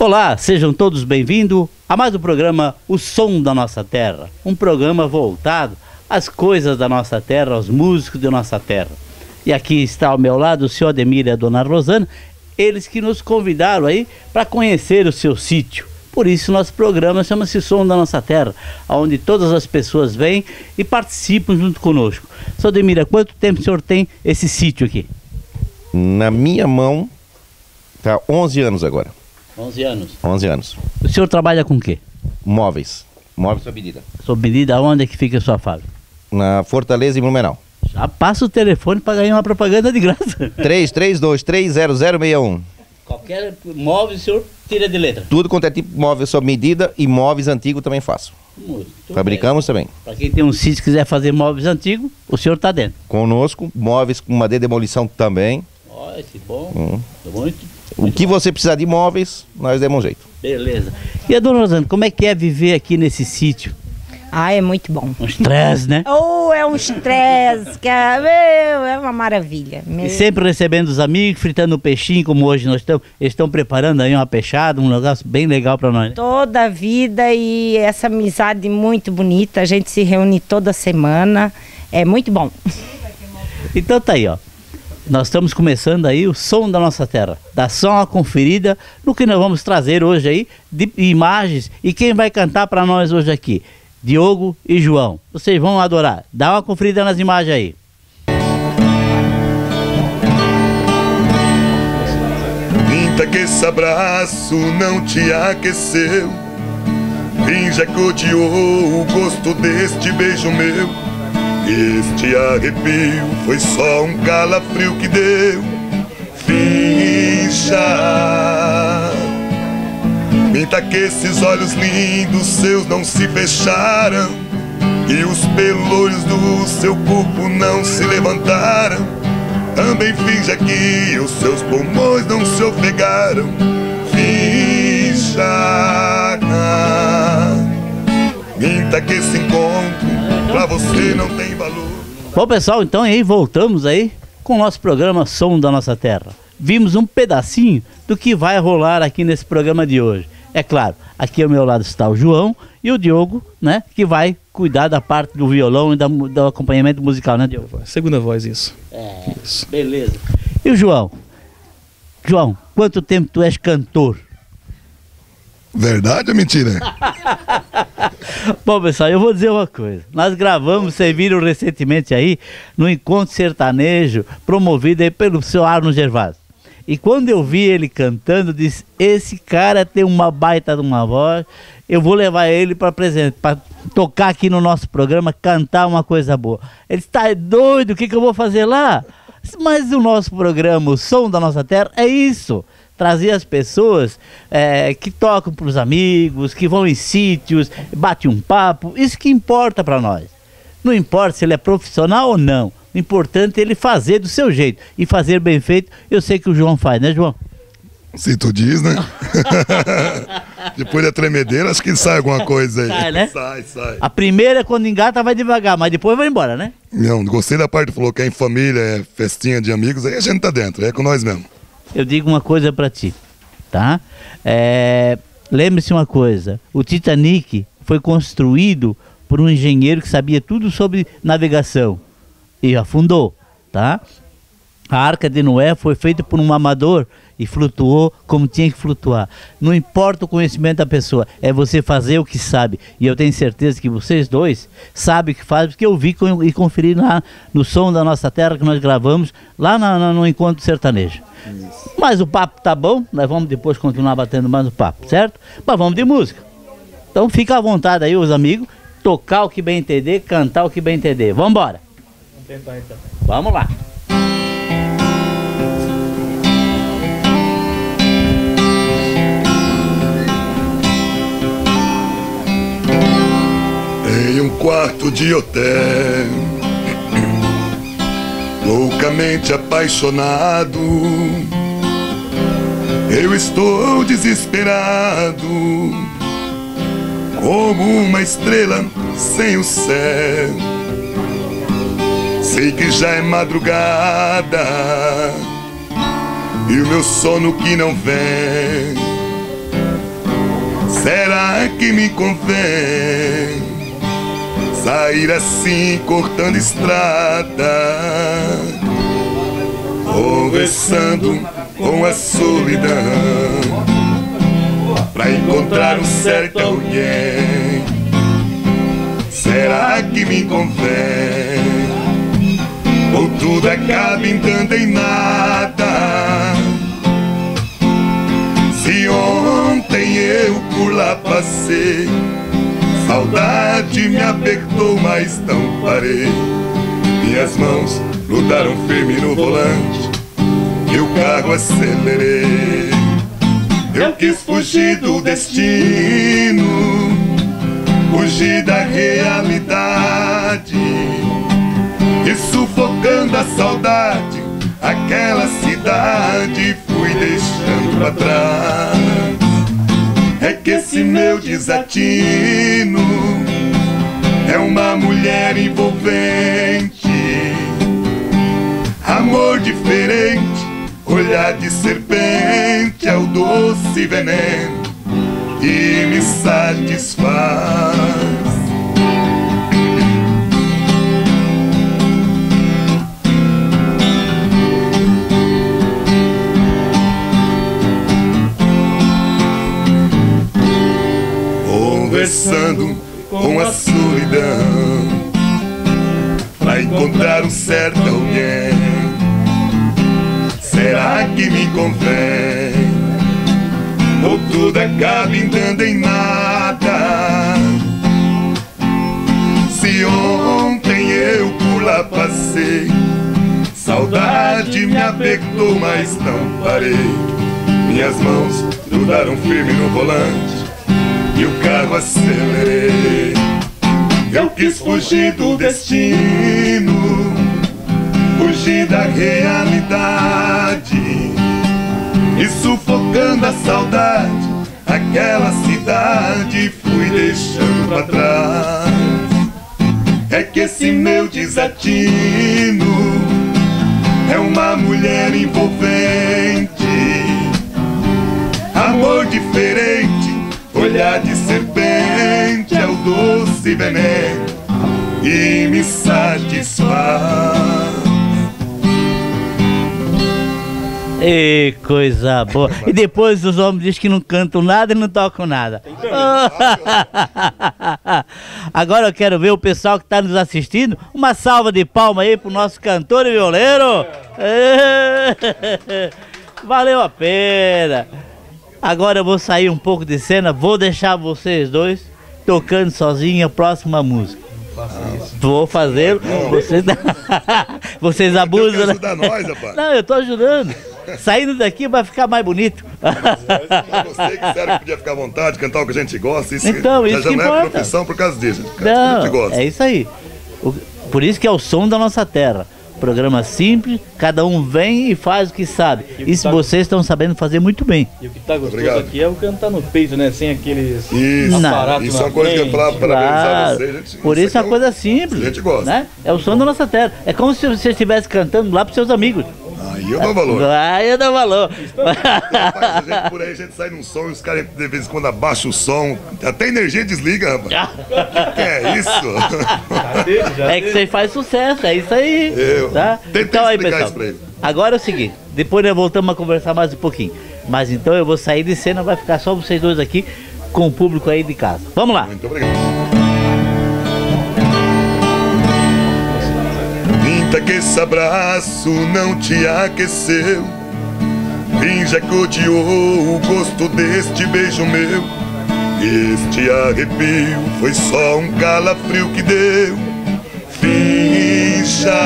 Olá, sejam todos bem-vindos a mais um programa O Som da Nossa Terra. Um programa voltado às coisas da nossa terra, aos músicos da nossa terra. E aqui está ao meu lado o senhor Ademir e a dona Rosana, eles que nos convidaram aí para conhecer o seu sítio. Por isso nosso programa chama-se Som da Nossa Terra, onde todas as pessoas vêm e participam junto conosco. Senhor Ademir, há quanto tempo o senhor tem esse sítio aqui? Na minha mão está 11 anos agora. 11 anos. 11 anos. O senhor trabalha com o quê? Móveis. Móveis sob medida. Sob medida, onde é que fica a sua fábrica? Na Fortaleza e Blumenau. Já passa o telefone para ganhar uma propaganda de graça. 33230061. Qualquer móvel o senhor tira de letra. Tudo quanto é tipo de móvel sob medida e móveis antigos também faço. Muito Fabricamos também. Para quem tem um sítio e quiser fazer móveis antigos, o senhor está dentro. Conosco, móveis com madeira de demolição também. Olha, que bom. Muito. O que você precisar de móveis, nós demos um jeito. Beleza. E a dona Rosana, como é que é viver aqui nesse sítio? Ah, é muito bom. Um estresse, né? Oh, é um estresse, é uma maravilha. E sempre recebendo os amigos, fritando um peixinho, como hoje nós estamos. Eles estão preparando aí uma peixada, um negócio bem legal para nós, né? Toda a vida e essa amizade muito bonita. A gente se reúne toda semana. É muito bom. Então tá aí, ó. Nós estamos começando aí o Som da Nossa Terra. Dá só uma conferida no que nós vamos trazer hoje aí de imagens. E quem vai cantar para nós hoje aqui? Diogo e João. Vocês vão adorar. Dá uma conferida nas imagens aí. Minta que esse abraço não te aqueceu. Finja que odiou o gosto deste beijo meu. Este arrepio foi só um calafrio que deu. Finja. Minta que esses olhos lindos seus não se fecharam e os pelolhos do seu corpo não se levantaram. Também finja que os seus pulmões não se ofegaram. Finja. Minta que esse encontro pra você não tem valor. Bom, pessoal, então aí voltamos aí com o nosso programa Som da Nossa Terra. Vimos um pedacinho do que vai rolar aqui nesse programa de hoje. É claro, aqui ao meu lado está o João e o Diogo, né? Que vai cuidar da parte do violão e do acompanhamento musical, né, Diogo? Segunda voz, isso. Isso. Beleza. E o João? João, quanto tempo tu és cantor? Verdade ou mentira? Bom, pessoal, eu vou dizer uma coisa. Nós gravamos, vocês viram recentemente aí, no Encontro Sertanejo, promovido aí pelo seu Arno Gervásio. E quando eu vi ele cantando, disse, esse cara tem uma baita de uma voz, eu vou levar ele para tocar aqui no nosso programa, cantar uma coisa boa. Ele está doido, o que eu vou fazer lá? Mas o nosso programa, o Som da Nossa Terra, é isso. Trazer as pessoas que tocam para os amigos, que vão em sítios, bate um papo, isso que importa para nós. Não importa se ele é profissional ou não, o importante é ele fazer do seu jeito e fazer bem feito. Eu sei que o João faz, né, João? Se tu diz, né? Depois da tremedeira, acho que sai alguma coisa aí. Sai, né? Sai. A primeira, quando engata, vai devagar, mas depois vai embora, né? Não, gostei da parte que falou que é em família, é festinha de amigos, aí a gente tá dentro, é com nós mesmo. Eu digo uma coisa pra ti, tá? Lembre-se uma coisa, o Titanic foi construído por um engenheiro que sabia tudo sobre navegação e afundou, tá? A Arca de Noé foi feita por um amador e flutuou como tinha que flutuar. Não importa o conhecimento da pessoa, é você fazer o que sabe. E eu tenho certeza que vocês dois sabem o que fazem, porque eu vi e conferi lá no Som da Nossa Terra que nós gravamos lá no Encontro Sertanejo. Isso. Mas o papo tá bom, nós vamos depois continuar batendo mais no papo, certo? Mas vamos de música. Então fica à vontade aí, os amigos, tocar o que bem entender, cantar o que bem entender. Vamos embora. Vamos tentar então. Vamos lá. Em um quarto de hotel, loucamente apaixonado, eu estou desesperado, como uma estrela sem o céu. Sei que já é madrugada e o meu sono que não vem Será que me convém sair assim cortando estrada, conversando com a solidão, pra encontrar um certo alguém? Será que me convém? Ou tudo acaba entrando em nada? Se ontem eu por lá passei, saudade me apertou, mas não parei. Minhas mãos grudaram firme no volante e o carro acelerei. Eu quis fugir do destino, fugir da realidade, e sufocando a saudade, aquela cidade fui deixando pra trás. É que esse meu desatino é uma mulher envolvente, amor diferente, olhar de serpente, é o doce veneno que me satisfaz. Conversando com a solidão, pra encontrar um certo alguém. Será que me convém? Ou tudo acaba entrando em nada? Se ontem eu por lá passei, saudade me apertou, mas não parei. Minhas mãos grudaram firme no volante e o carro acelerei. Eu quis fugir do destino, fugir da realidade, e sufocando a saudade, aquela cidade fui deixando pra trás. É que esse meu desatino é uma mulher envolvente, amor diferente, olhar de serpente, é o doce veneno e me satisfaz. E coisa boa. E depois os homens dizem que não cantam nada e não tocam nada. Agora eu quero ver o pessoal que está nos assistindo. Uma salva de palmas aí pro nosso cantor e violeiro. Valeu a pena. Agora eu vou sair um pouco de cena, vou deixar vocês dois tocando sozinho a próxima música. Vou fazer. Vocês abusam, né? Ajudar nós, rapaz. Não, eu tô ajudando. Saindo daqui vai ficar mais bonito. Você que sério podia ficar à vontade, cantar o que a gente gosta. Isso então, isso já que não importa. É profissão por causa disso. Não, a gente gosta. é isso aí. Por isso que é o som da nossa terra. Programa simples, cada um vem e faz o que sabe. Isso vocês estão sabendo fazer muito bem. E o que tá gostoso Obrigado. aqui é o cantar no peito, né? Sem aqueles Isso, aparatos isso é na uma coisa que eu ia falar frente. para parabenizar Claro. vocês. Gente, Por isso é uma coisa a simples. gente gosta. Né? É o som da nossa terra. É como se você estivesse cantando lá para seus amigos. Aí eu dou valor. Aí eu dou valor. Rapaz, a gente, por aí a gente sai num som e os caras de vez em quando abaixam o som. Até a energia desliga, rapaz. Que é isso? É que você faz sucesso, é isso aí. Tá? Tentei Então aí, explicar pessoal. isso pra ele. Agora é o seguinte, depois nós voltamos a conversar mais um pouquinho. Mas então eu vou sair de cena, vai ficar só vocês dois aqui com o público aí de casa. Vamos lá. Muito obrigado. Minta que esse abraço não te aqueceu, finja que odiou o gosto deste beijo meu. Este arrepio foi só um calafrio que deu. Finja.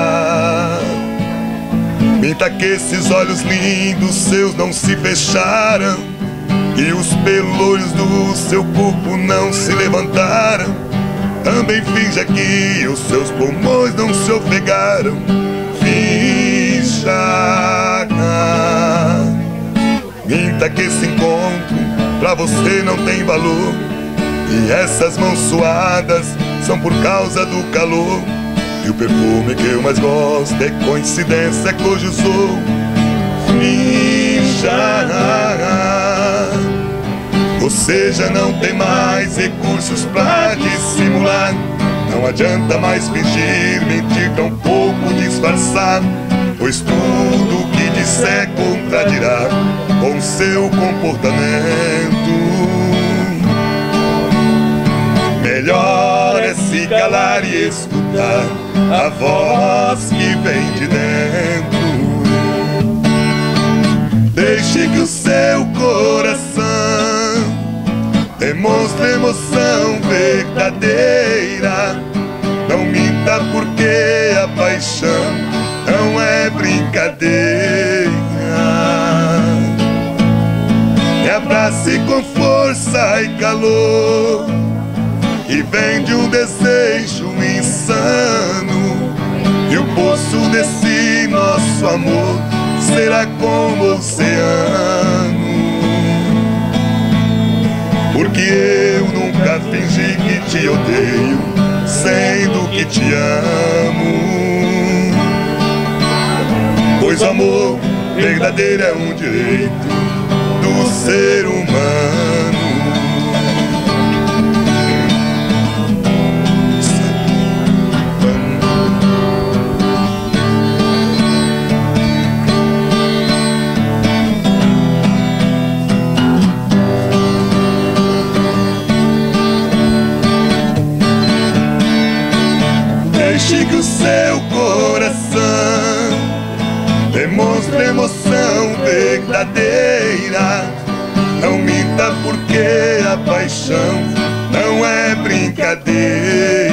Minta que esses olhos lindos seus não se fecharam e os pelolhos do seu corpo não se levantaram. Também finja que os seus pulmões não se ofegaram. Finja. Minta que esse encontro pra você não tem valor e essas mãos suadas são por causa do calor. E o perfume que eu mais gosto é coincidência que hoje usou. Finja. Você já não tem mais recursos pra dissimular. Não adianta mais fingir, mentir, tão pouco disfarçar, pois tudo que disser contradirá com seu comportamento. Melhor é se calar e escutar a voz que vem de dentro. Deixe que o seu coração demonstre emoção verdadeira. Não minta, porque a paixão não é brincadeira. Me abrace com força e calor, que vem de um desejo insano, e o poço desse nosso amor será como o oceano. Porque eu nunca fingi que te odeio, sendo que te amo. Pois o amor verdadeiro é um direito do ser humano. Deixe que o seu coração demonstre emoção verdadeira. Não minta, porque a paixão não é brincadeira.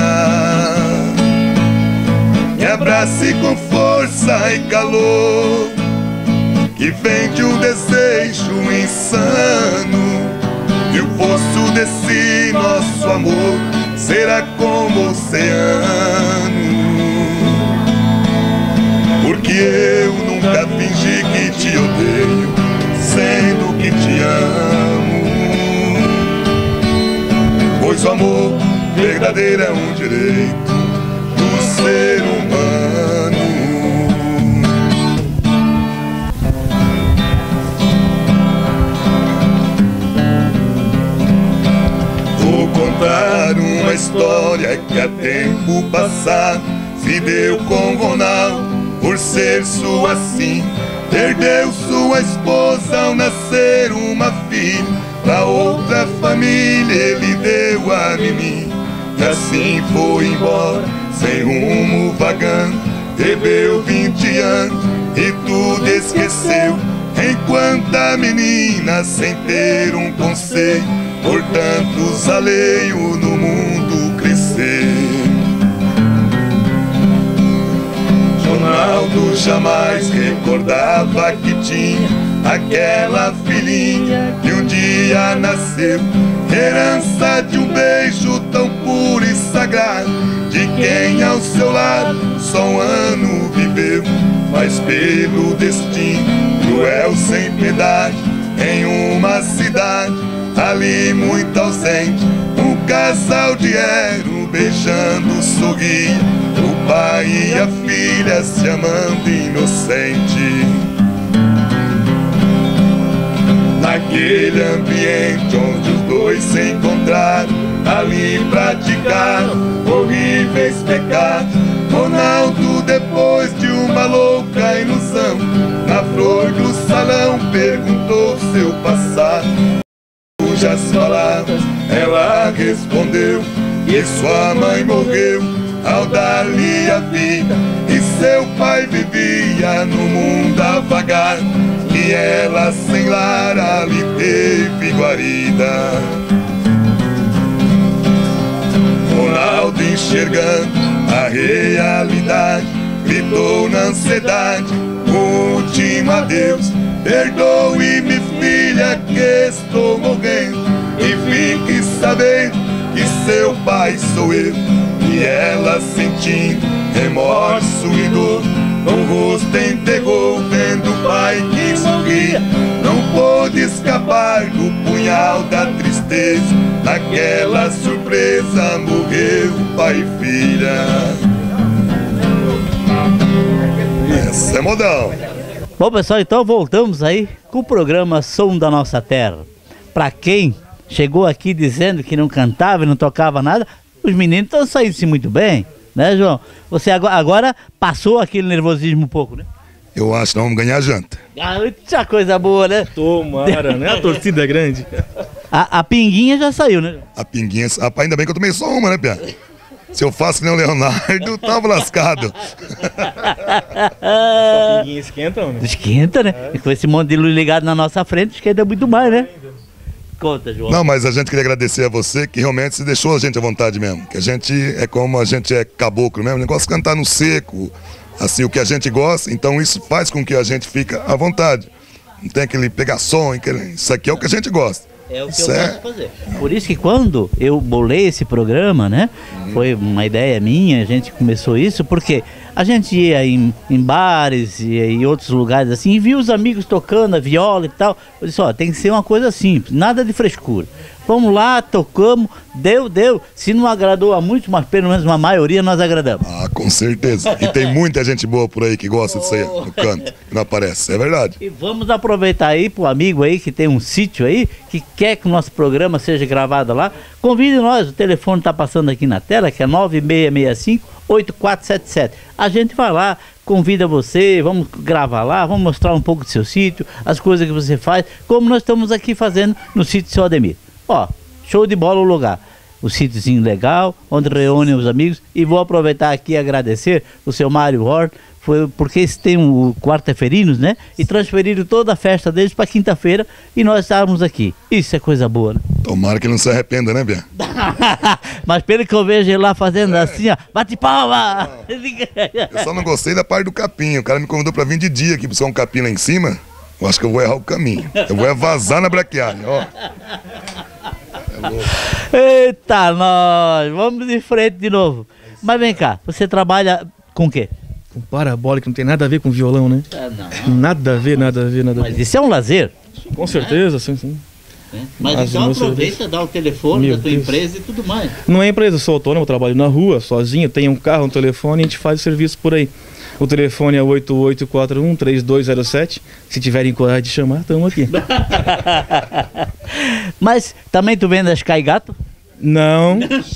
Me abrace com força e calor, que vem de um desejo insano, e o poço desse nosso amor será como o oceano. Porque eu nunca fingi que te odeio, sendo que te amo. Pois o amor verdadeiro é um direito do ser humano. Vou contar uma história que há tempo passado se deu com Ronaldo. Por ser sua assim, perdeu sua esposa ao nascer uma filha. Pra outra família ele deu a mim, e assim foi embora, sem rumo vagando. Bebeu 20 anos e tudo esqueceu, enquanto a menina, sem ter um conselho, por tantos alheios no mundo crescer. Ronaldo jamais recordava que tinha aquela filhinha que um dia nasceu, herança de um beijo tão puro e sagrado, de quem ao seu lado só um ano viveu. Mas pelo destino cruel sem piedade, em uma cidade ali muito ausente, um casal de héros beijando sorria, o pai e a filha se amando inocente. Naquele ambiente onde os dois se encontraram, ali praticaram horríveis pecados. Ronaldo, depois de uma louca ilusão, na flor do salão perguntou seu passado. Cujas palavras ela respondeu que sua mãe morreu ao dar-lhe a vida, e seu pai vivia no mundo a vagar, e ela sem lar ali teve guarida. Ronaldo, enxergando a realidade, gritou na ansiedade o último adeus: perdoe-me, filha, que estou morrendo, e fique sabendo que seu pai sou eu. E ela, sentindo remorso e dor, no rosto enterrou, vendo o pai que sorria. Não pôde escapar do punhal da tristeza, naquela surpresa morreu pai e filha. Essa é modão. Bom, pessoal, então voltamos aí com o programa Som da Nossa Terra. Pra quem chegou aqui dizendo que não cantava e não tocava nada, os meninos estão saindo-se muito bem, né, João? Você agora passou aquele nervosismo um pouco, né? Eu acho que nós vamos ganhar janta. Ah, coisa boa, né? Tomara, né? A torcida é grande. A pinguinha já saiu, né? A pinguinha, rapaz, ainda bem que eu tomei só uma, né, Pia? Se eu faço que nem o Leonardo, tava lascado. Essa pinguinha esquenta, né? Esquenta, né? E com esse monte de luz ligado na nossa frente, esquenta muito mais, né? Conta, João. Não, mas a gente queria agradecer a você que realmente se deixou a gente à vontade mesmo. Que a gente é como a gente é caboclo mesmo, o negócio de cantar no seco, assim, o que a gente gosta, então isso faz com que a gente fique à vontade. Não tem aquele pegação, isso aqui é o que a gente gosta. É o que eu gosto de fazer. Por isso que quando eu bolei esse programa, né? Foi uma ideia minha, a gente começou isso, porque a gente ia em bares e em outros lugares assim, e via os amigos tocando a viola e tal. Eu disse, ó, tem que ser uma coisa simples, nada de frescura. Vamos lá, tocamos, deu. Se não agradou a muitos, mas pelo menos uma maioria nós agradamos. Ah, com certeza. E tem muita gente boa por aí que gosta disso aí, no canto, que não aparece, é verdade. E vamos aproveitar aí pro amigo aí que tem um sítio aí, que quer que o nosso programa seja gravado lá, convide nós, o telefone tá passando aqui na tela, que é 9665-8477. A gente vai lá, convida você, vamos gravar lá, vamos mostrar um pouco do seu sítio, as coisas que você faz, como nós estamos aqui fazendo no sítio Seu Ademir. Ó, show de bola o lugar. O sítiozinho legal, onde reúnem os amigos. E vou aproveitar aqui e agradecer o seu Mário Hort, porque eles têm o quarta-ferinos, né? E transferiram toda a festa deles para quinta-feira e nós estávamos aqui. Isso é coisa boa, né? Tomara que ele não se arrependa, né, Bia? Mas pelo que eu vejo ele lá fazendo assim, ó, bate palma! Eu só não gostei da parte do capim. O cara me convidou para vir de dia aqui buscar um capim lá em cima. Eu acho que eu vou errar o caminho. Eu vou vazar na braquiária, ó. Eita, nós! Vamos de frente de novo. Mas vem cá, você trabalha com o quê? Com parabólica, não tem nada a ver com violão, né? Não. Nada a ver. Mas isso é um lazer? Com certeza, sim. Mas As então músicas aproveita, dá o telefone Meu da tua Deus. empresa e tudo mais. Não é empresa, eu sou autônomo, eu trabalho na rua, sozinho, tenho um carro, um telefone e a gente faz o serviço por aí. O telefone é 8841-3207. Se tiverem coragem de chamar, estamos aqui. Mas também tu vende as caigato? Não,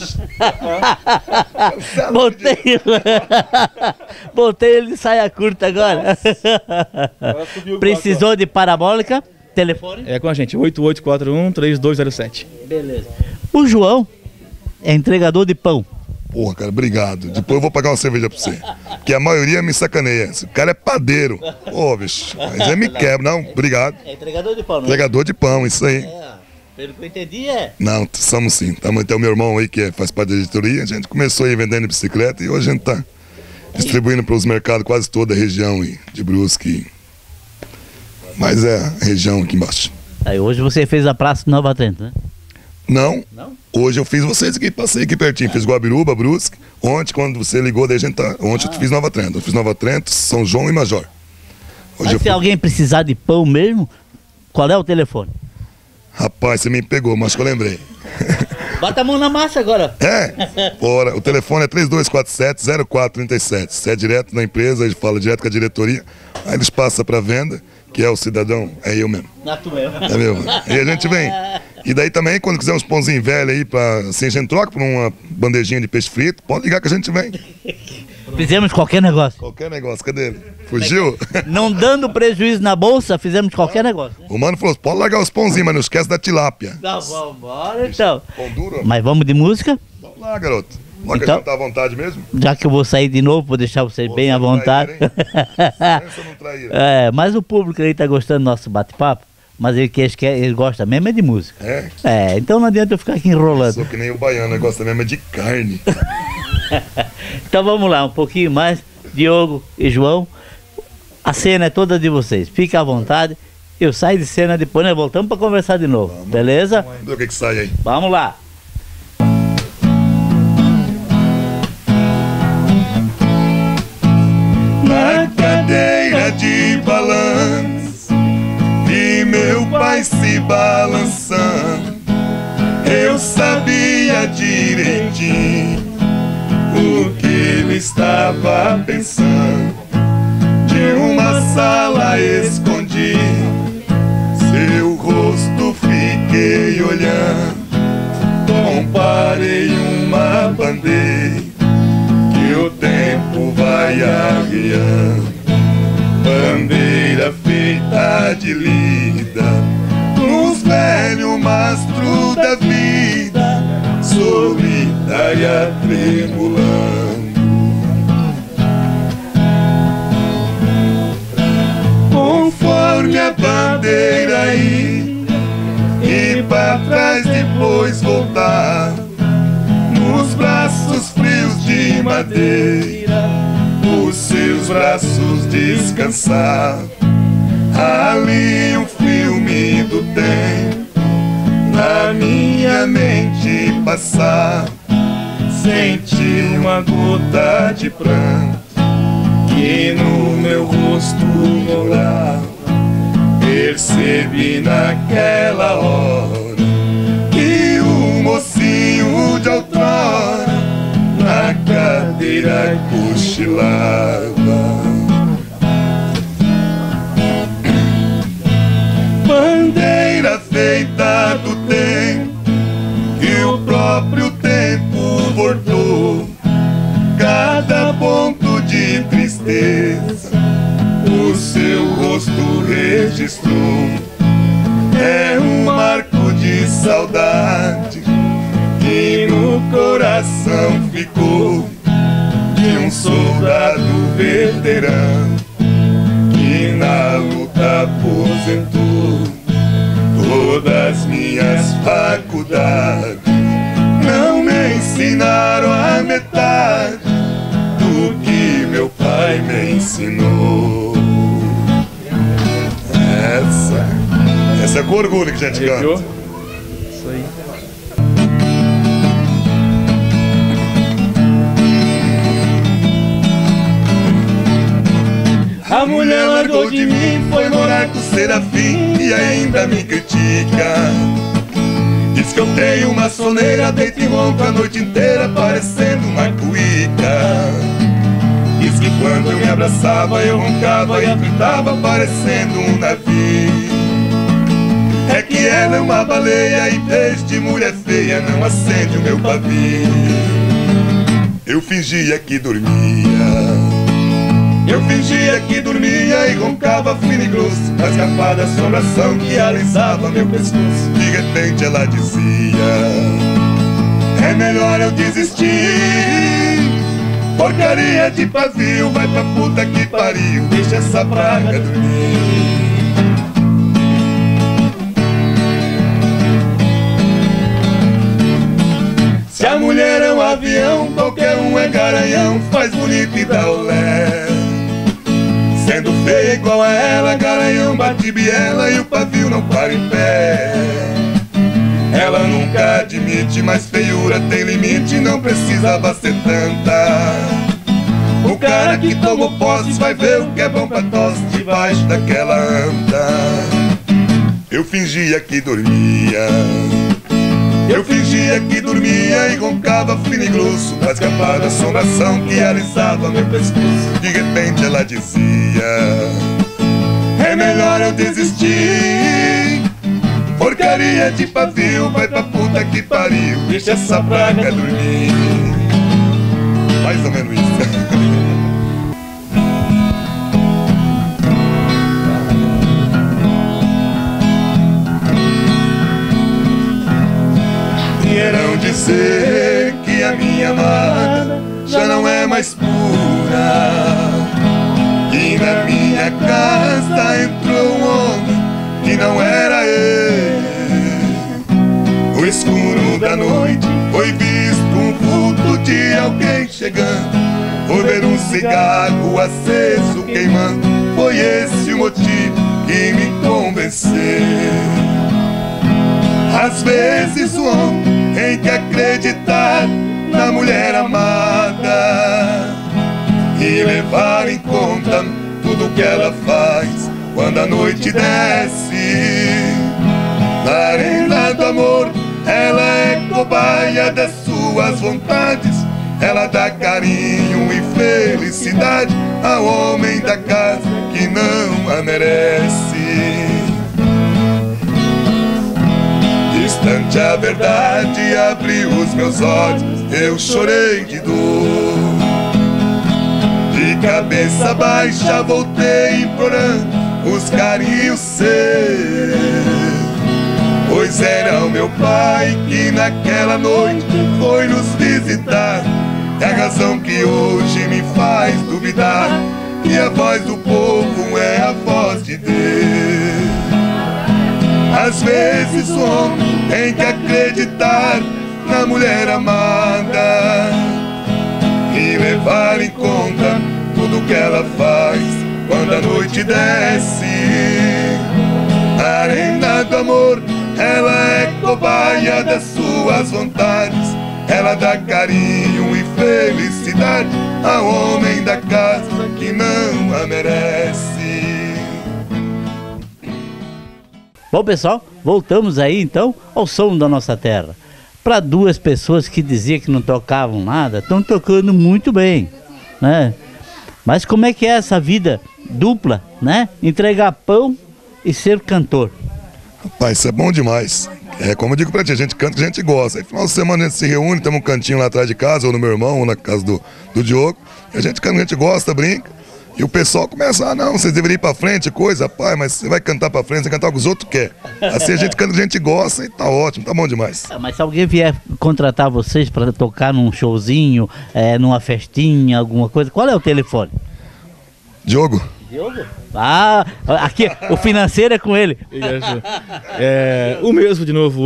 Botei ele de saia curta agora. Precisou de parabólica? Telefone? é com a gente, 8841-3207. Beleza. O João é entregador de pão. Porra, cara, obrigado. Depois eu vou pagar uma cerveja pra você. Porque a maioria me sacaneia. Esse cara é padeiro. Ô, bicho, mas aí me quebra. Não, obrigado. É entregador de pão, não é? Entregador de pão, isso aí. Pelo que eu entendi é. Não, somos sim. Tem o meu irmão aí que faz parte da editoria. A gente começou aí vendendo bicicleta e hoje a gente tá distribuindo para os mercados quase toda a região aí, de Brusque. Mas é a região aqui embaixo. Aí hoje você fez a Praça Nova Trento, né? Não. Não? Hoje eu fiz vocês aqui, passei aqui pertinho. Fiz Guabiruba, Brusque. Ontem, quando você ligou, daí a gente tá. Ontem eu fiz Nova Trento. Eu fiz Nova Trento, São João e Major. Hoje Mas eu se fui... alguém precisar de pão mesmo, qual é o telefone? Rapaz, você me pegou, mas que eu lembrei. Bota a mão na massa agora. É? Bora. O telefone é 3247-0437. Se é direto na empresa, ele fala direto com a diretoria. Aí eles passam para venda, que é o cidadão, é eu mesmo. Na tua. É meu. E a gente vem. E daí também, quando quiser uns pãozinhos velhos aí, assim, a gente troca por uma bandejinha de peixe frito, pode ligar que a gente vem. Fizemos qualquer negócio. Qualquer negócio, cadê ele? Fugiu? Não dando prejuízo na bolsa, fizemos qualquer negócio. O mano falou, pode largar os pãozinhos, mas não esquece da tilápia. Tá, vamos embora então. Pão duro? Mas vamos de música? Vamos lá, garoto. Logo Então- que a gente tá à vontade mesmo. Já que eu vou sair de novo, vou deixar vocês bem à vontade. Pensa não traíra. É, mas o público aí tá gostando do nosso bate-papo, mas ele gosta mesmo é de música. É? É, então não adianta eu ficar aqui enrolando. Sou que nem o baiano, gosta mesmo é de carne. Então vamos lá, um pouquinho mais. Diogo e João, a cena é toda de vocês. Fique à vontade. Eu saio de cena depois, nós voltamos para conversar de novo. Beleza? Vamos ver o que sai aí. Vamos lá. Na cadeira de balanço, vi meu pai se balançando. Eu sabia direitinho o que ele estava pensando. De uma sala escondi seu rosto, fiquei guiando, bandeira feita de lida, nos velhos mastros da vida, solitária tremulando. Conforme a bandeira ir e pra trás depois voltar, nos braços frios de madeira, os seus braços descansar. Ali um filme do tempo na minha mente passar, senti uma gota de pranto que no meu rosto morar. Percebi naquela hora que o mocinho de outrora na cadeira cochilava. Bandeira feita do tempo que o próprio tempo bordou, cada ponto de tristeza o seu rosto registrou. É um marco de saudade que no coração ficou, de um soldado veterano que na luta aposentou. Todas minhas faculdades não me ensinaram a metade do que meu pai me ensinou. Essa é com orgulho que a gente canta. Isso aí. A mulher largou de mim, foi morar com o Serafim e ainda me critica. Diz que eu tenho uma soneira, deito e ronco a noite inteira parecendo uma cuíca. Diz que quando eu me abraçava eu roncava e afritava parecendo um navio. É que ela é uma baleia e desde mulher feia não acende o meu pavio. Eu fingia que dormia, eu fingia que dormia e roncava fino e grosso, pra escapar da assombração que alisava meu pescoço. De repente ela dizia: é melhor eu desistir, porcaria de pavio, vai pra puta que pariu, deixa essa praga dormir. Se a mulher é um avião, qualquer um é garanhão, faz bonito e dá olé. Sendo feia igual a ela, garanhão bate biela e o pavio não para em pé. Ela nunca admite, mas feiura tem limite, não precisava ser tanta. O cara que tomou posse vai ver o que é bom pra tosse debaixo daquela anta. Eu fingia que dormia, eu fingia que dormia e roncava fino e grosso, pra escapar da assombração que alisava meu pescoço. De repente ela dizia: é melhor eu desistir, porcaria de pavio, vai pra puta que pariu, deixa essa praga dormir. Mais ou menos isso. Vieram dizer que a minha amada já não é mais pura, que na minha casa entrou um homem que não era ele. No escuro da noite foi visto um vulto de alguém chegando, foi ver um cigarro aceso queimando. Foi esse o motivo que me convenceu. Às vezes o homem tem que acreditar na mulher amada e levar em conta tudo que ela faz quando a noite desce. Na arena do amor ela é cobaia das suas vontades, ela dá carinho e felicidade ao homem da casa que não a merece. Distante a verdade abriu os meus olhos, eu chorei de dor, de cabeça baixa voltei implorando os carinhos seus, pois era o meu pai que naquela noite foi nos visitar. É a razão que hoje me faz duvidar que a voz do povo é a voz de Deus. Às vezes o homem tem que acreditar na mulher amada e levar em conta tudo que ela faz quando a noite desce. A arena do amor, ela é cobaia das suas vontades. Ela dá carinho e felicidade ao homem da casa que não a merece. Bom, pessoal, voltamos aí então ao som da nossa terra. Para duas pessoas que diziam que não tocavam nada, estão tocando muito bem, né? Mas como é que é essa vida dupla, né? Entregar pão e ser cantor. Rapaz, isso é bom demais. É como eu digo pra ti, a gente canta, a gente gosta. Aí final de semana a gente se reúne, temos um cantinho lá atrás de casa, ou no meu irmão, ou na casa do Diogo. E a gente canta, a gente gosta, brinca. E o pessoal começa, não, vocês deveriam ir pra frente, coisa, pai, mas você vai cantar pra frente, você vai cantar o que os outros querem. Assim a gente canta, a gente gosta e tá ótimo, tá bom demais. Mas se alguém vier contratar vocês para tocar num showzinho, numa festinha, alguma coisa, qual é o telefone? Diogo? Ah, aqui o financeiro é com ele. O mesmo de novo,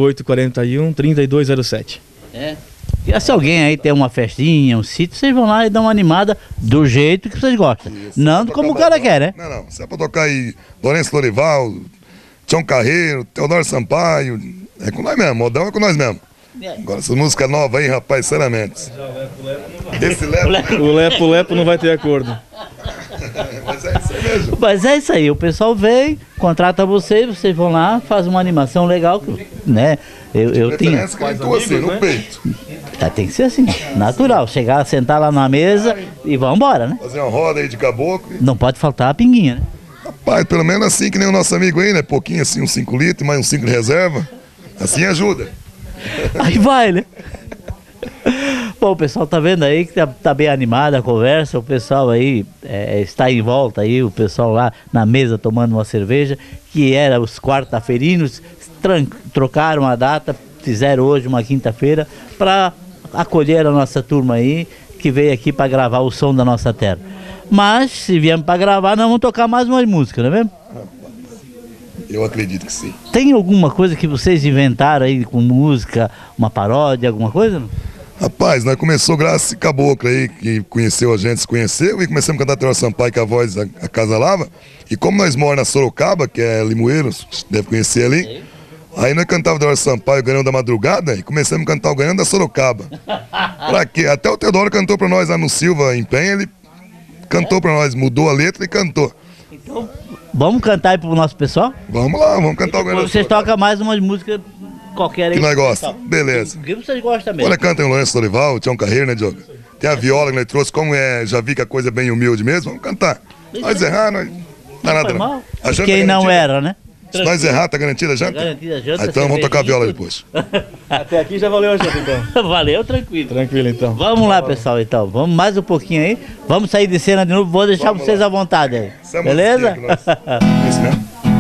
8841-3207. E se alguém aí tem uma festinha, um sítio, vocês vão lá e dão uma animada do jeito que vocês gostam. Isso, não como o cara quer, né? Não, se é pra tocar aí Lourenço Lorival, Tião Carreiro, Teodoro Sampaio, é com nós mesmo, modão é com nós mesmo. Agora essas músicas novas aí, rapaz, sinceramente. Esse Lepo... O Lepo não vai ter acordo. Mas é isso aí mesmo. Mas é isso aí, o pessoal vem, contrata vocês vão lá, faz uma animação legal, né? Eu tinha. Assim, no peito. Tem que ser assim, natural. Chegar, sentar lá na mesa e vamos embora, né? Fazer uma roda aí de caboclo. Não pode faltar a pinguinha, né? Rapaz, pelo menos assim que nem o nosso amigo aí, né? Pouquinho assim, uns 5 litros, mais uns 5 de reserva. Assim ajuda. Aí vai, né? Bom, o pessoal tá vendo aí que tá bem animada a conversa, o pessoal aí está em volta aí, o pessoal lá na mesa tomando uma cerveja, que era os quarta-feirinos, trocaram a data, fizeram hoje uma quinta-feira para acolher a nossa turma aí, que veio aqui para gravar o som da nossa terra. Mas, se viemos para gravar, nós vamos tocar mais umas músicas, não é mesmo? Eu acredito que sim. Tem alguma coisa que vocês inventaram aí com música, uma paródia, alguma coisa? Não? Rapaz, nós começou graças a Caboclo aí, que conheceu a gente, se conheceu, e começamos a cantar Teodoro Sampaio, que a voz a Casa Lava. E como nós moramos na Sorocaba, que é Limoeiro, deve conhecer ali, aí nós cantávamos Teodoro Sampaio, o Ganhão da Madrugada, e começamos a cantar o Ganhão da Sorocaba. Pra quê? Até o Teodoro cantou pra nós lá no Silva, em Penha, ele cantou pra nós, mudou a letra e cantou. Então, vamos cantar aí pro nosso pessoal? Vamos lá, vamos cantar o Ganhão da Vocês tocam mais umas músicas qualquer aí. Que nós gostamos, beleza. O que vocês gostam mesmo? Olha, canta em Lourenço Lorival, Tião Carreiro, né, Diogo? Tem a viola que nós trouxe, como já vi que a coisa é bem humilde mesmo, vamos cantar. Nós errar, nós... Não nada não. Quem não era, né? Se nós errar, tá garantida a janta? Garantida a janta. Então vamos tocar a viola depois. Até aqui já valeu a janta, então. Valeu, tranquilo. Tranquilo, então. Vamos lá, pessoal, então. Vamos mais um pouquinho aí. Vamos sair de cena de novo, vou deixar vocês à vontade aí. Beleza? Isso mesmo?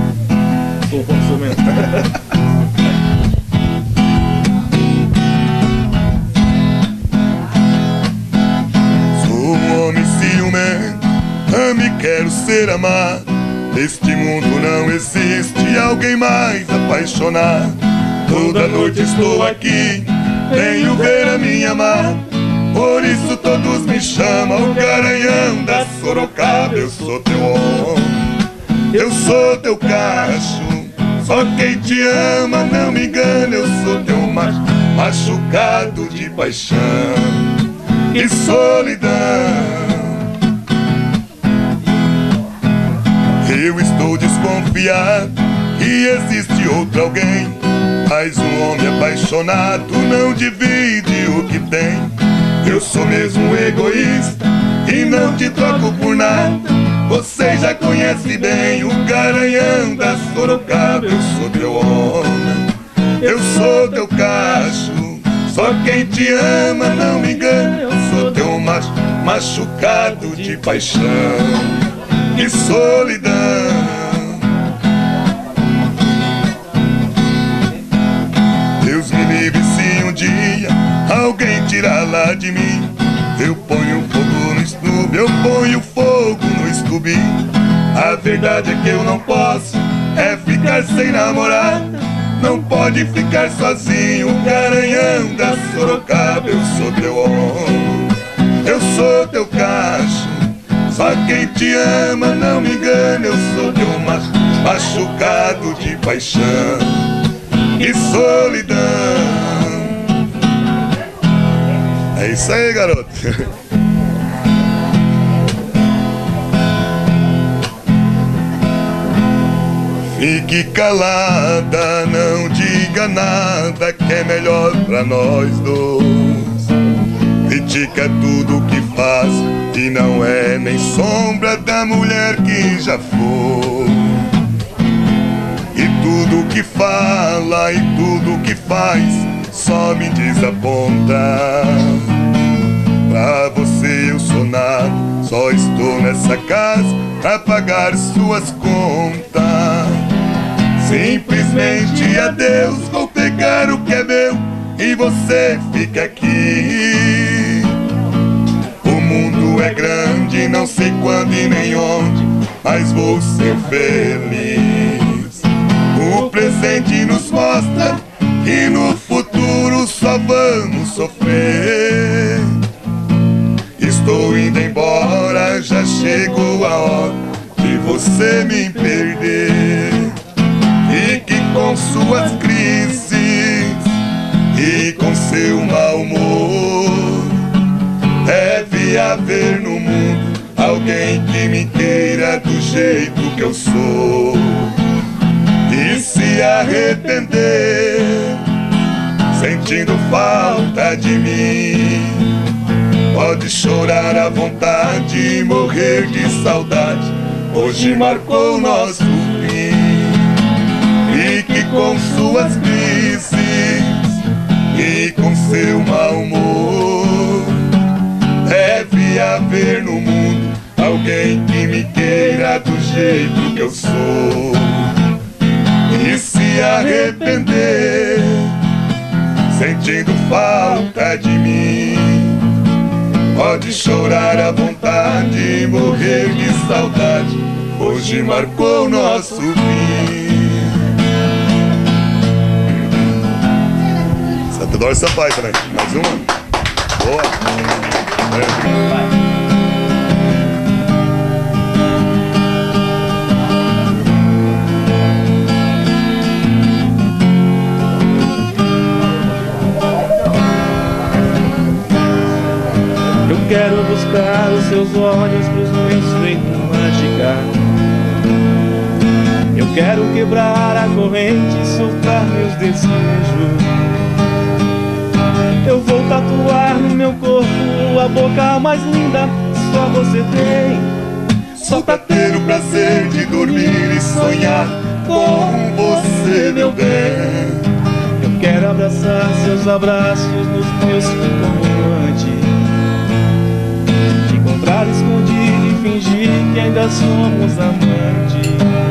Ame, quero ser amado. Neste mundo não existe alguém mais apaixonado. Toda noite estou aqui, venho ver a minha amada. Por isso todos me chamam o Garanhão da Sorocaba. Eu sou teu homem, eu sou teu cacho. Só quem te ama não me engana. Eu sou teu macho, machucado de paixão e solidão. Eu estou desconfiado que existe outro alguém, mas um homem apaixonado não divide o que tem. Eu sou mesmo egoísta e não te troco por nada. Você já conhece bem o Garanhão da Sorocaba. Eu sou teu homem, eu sou teu cacho. Só quem te ama não me engana, eu sou teu macho, machucado de paixão e solidão. Deus me livre se um dia alguém tirar lá de mim. Eu ponho fogo no Scooby, eu ponho fogo no Scooby. A verdade é que eu não posso é ficar sem namorada. Não pode ficar sozinho, garanhão da Sorocaba. Eu sou teu homem, eu sou teu cacho. Só quem te ama não me engana, eu sou teu macho, machucado de paixão e solidão. É isso aí, garoto. Fique calada, não diga nada, que é melhor pra nós dois. Critica tudo que faz e não é nem sombra da mulher que já foi. E tudo que fala e tudo que faz só me desaponta. Pra você eu sou nada, só estou nessa casa pra pagar suas contas. Simplesmente adeus, vou pegar o que é meu e você fica aqui. O mundo é grande, não sei quando e nem onde, mas vou ser feliz. O presente nos mostra que no futuro só vamos sofrer. Estou indo embora, já chegou a hora de você me perder. Fique com suas crises e com seu mau humor. Deve haver no mundo alguém que me queira do jeito que eu sou. E se arrepender, sentindo falta de mim, pode chorar à vontade e morrer de saudade. Hoje marcou nosso fim. Fique com suas crises e com seu mau humor. Deve haver no mundo alguém que me queira do jeito que eu sou. E se arrepender, sentindo falta de mim, pode chorar à vontade e morrer de saudade. Hoje marcou nosso fim. Adoro essa pai também. Mais uma. Boa. Eu quero buscar os seus olhos pros meus feitos mágica. Eu quero quebrar a corrente e soltar meus desejos. Eu vou tatuar no meu corpo a boca mais linda, só você tem. Só pra ter o prazer de dormir e sonhar com você, meu bem. Eu quero abraçar seus abraços nos meus como antes. Te encontrar escondido e fingir que ainda somos amantes.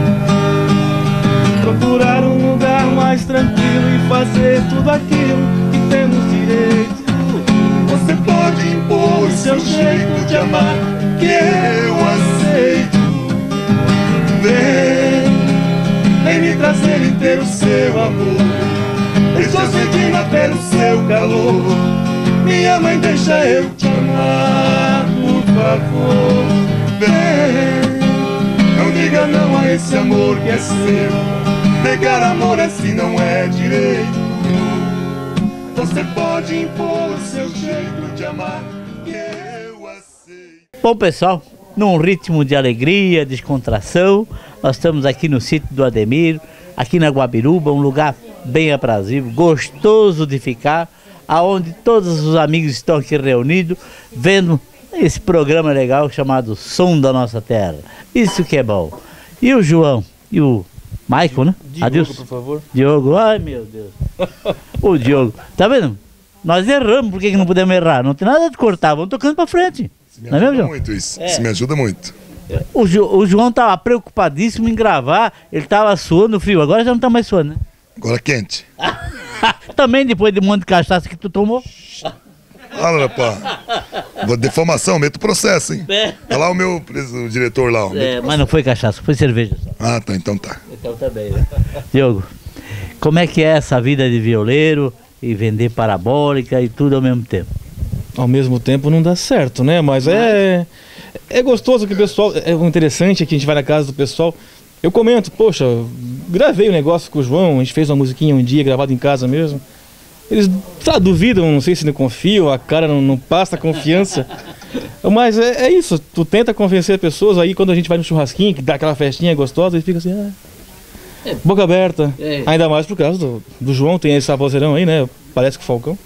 Procurar um lugar mais tranquilo e fazer tudo aquilo que temos direito. Você pode impor seu jeito de amar, que eu aceito. Vem me trazer inteiro seu amor. Deixa eu sentir na pele o seu calor. Minha mãe, deixa eu te amar, por favor. Vem, não diga não a esse amor que é seu. Negar amor assim não é direito. Você pode impor o seu jeito de amar, que eu aceito. Bom, pessoal, num ritmo de alegria, descontração, nós estamos aqui no sítio do Ademir, aqui na Guabiruba, um lugar bem aprazível, gostoso de ficar, aonde todos os amigos estão aqui reunidos, vendo esse programa legal chamado Som da Nossa Terra. Isso que é bom. E o João e o Michael, né? Diogo, por favor. Diogo, ai meu Deus. O Diogo, tá vendo? Nós erramos, por que não podemos errar? Não tem nada de cortar, vamos tocando pra frente. Me Não é mesmo, ajuda João? muito isso. Isso me ajuda muito. O João tava preocupadíssimo em gravar, ele tava suando frio, agora já não tá mais suando, né? Agora quente. Também depois de um monte de cachaça que tu tomou. Fala, rapaz. Defamação, meto processo, hein? Olha lá o diretor lá. Ó. Mas não foi cachaça, foi cerveja só. Ah, tá, então tá. Então também, né? Diogo, como é que é essa vida de violeiro e vender parabólica e tudo ao mesmo tempo? Ao mesmo tempo não dá certo, né? Mas é gostoso que o pessoal... É interessante que a gente vai na casa do pessoal. Eu comento, poxa, gravei o negócio com o João, a gente fez uma musiquinha um dia, gravado em casa mesmo. Eles duvidam, não sei se não confiam, a cara não passa confiança. Mas é isso, tu tenta convencer as pessoas, aí quando a gente vai no churrasquinho, que dá aquela festinha gostosa, ele fica assim, boca aberta. Ainda mais por causa do João, tem esse vozeirão aí, né? Parece que o Falcão.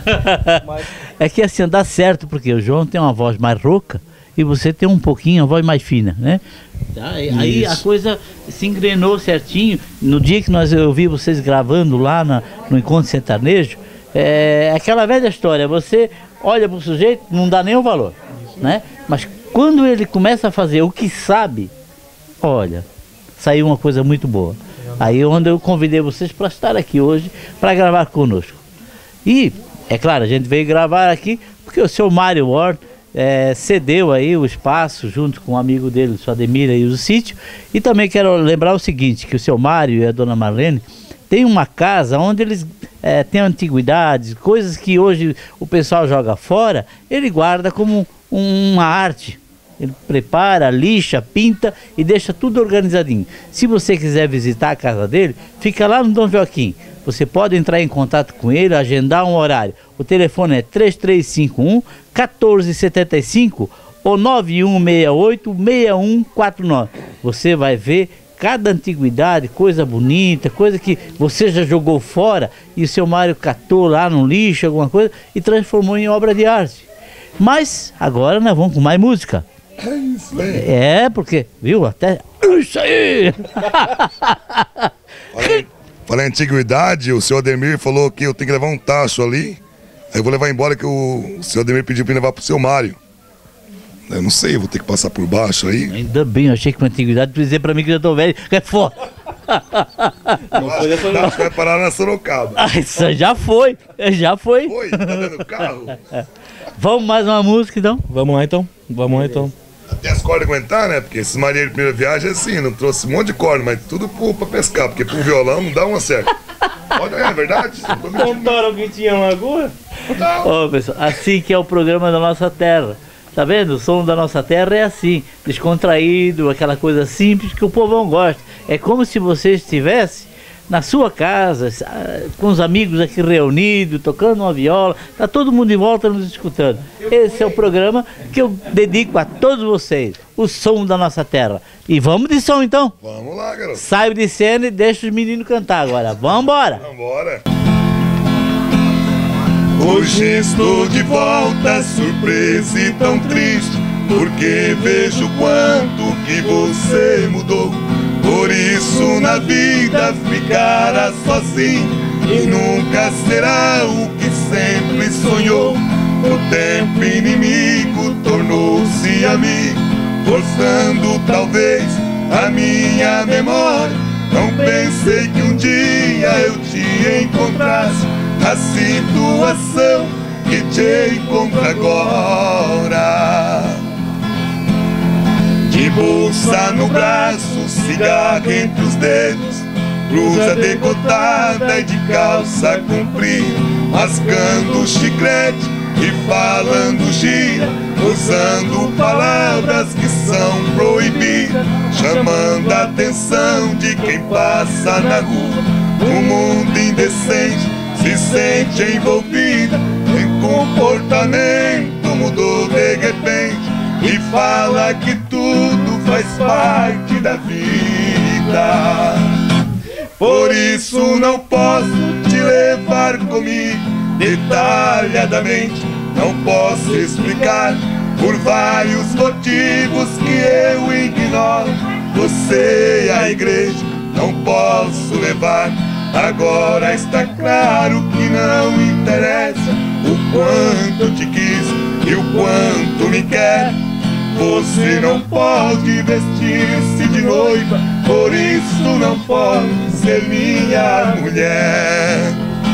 É que assim, dá certo, porque o João tem uma voz mais rouca e você tem um pouquinho a voz mais fina, né? Aí a coisa se engrenou certinho. No dia que eu vi vocês gravando lá no Encontro Sertanejo, aquela velha história, você olha pro sujeito, não dá nem o valor, né? Mas quando ele começa a fazer o que sabe, olha, saiu uma coisa muito boa. Aí onde eu convidei vocês para estar aqui hoje, para gravar conosco. E, é claro, a gente veio gravar aqui porque o seu Mário Ward cedeu aí o espaço junto com um amigo dele, o seu Ademir aí do sítio. E também quero lembrar o seguinte, que o seu Mário e a dona Marlene têm uma casa onde eles têm antiguidades, coisas que hoje o pessoal joga fora, ele guarda como uma arte. Ele prepara, lixa, pinta e deixa tudo organizadinho. Se você quiser visitar a casa dele, fica lá no Dom Joaquim. Você pode entrar em contato com ele, agendar um horário. O telefone é 3351-1475 ou 9168-6149. Você vai ver cada antiguidade, coisa bonita, coisa que você já jogou fora e o seu Mário catou lá no lixo, alguma coisa, e transformou em obra de arte. Mas agora nós vamos com mais música. É isso, velho. Porque, viu, até... Isso aí! Falei em antiguidade, o seu Ademir falou que eu tenho que levar um tacho ali. Aí eu vou levar embora, que o seu Ademir pediu pra eu levar pro seu Mário. Eu não sei, eu vou ter que passar por baixo aí. Ainda bem, eu achei que com antiguidade tu dizer pra mim que eu tô velho, que é foda. O tacho vai parar na Sorocaba. Isso já foi. Foi? Tá dando carro? Vamos mais uma música então? Vamos lá então. Até as cordas aguentar, né? Porque esses marinheiros de primeira viagem é assim, não trouxe um monte de corda, mas tudo pra pescar, porque pro violão não dá uma certa. Olha, é verdade? Contaram que tinha lagoa? Ô, pessoal, assim que é o programa da nossa terra. Tá vendo? O som da nossa terra é assim, descontraído, aquela coisa simples que o povão gosta. É como se você estivesse na sua casa, com os amigos aqui reunidos, tocando uma viola, tá todo mundo em volta nos escutando. Esse é o programa que eu dedico a todos vocês, o som da nossa terra. E vamos de som então? Vamos lá, garoto. Saio de cena e deixa os meninos cantar agora. Vambora! Vambora! Hoje estou de volta, surpreso e tão triste, porque vejo quanto que você mudou. Por isso na vida ficará sozinho e nunca será o que sempre sonhou. O tempo inimigo tornou-se amigo, forçando talvez a minha memória. Não pensei que um dia eu te encontrasse na situação que te encontro agora. De bolsa no braço, cigarro entre os dedos, blusa decotada e de calça comprida, mascando chiclete e falando gira, usando palavras que são proibidas, chamando a atenção de quem passa na rua. O mundo indecente se sente envolvida em comportamento, mudou de repente e fala que tudo faz parte da vida. Por isso não posso te levar comigo detalhadamente, não posso explicar por vários motivos que eu ignoro. Você e a igreja não posso levar. Agora está claro que não interessa o quanto eu te quis e o quanto me quer. Você não pode vestir-se de noiva, por isso não pode ser minha mulher.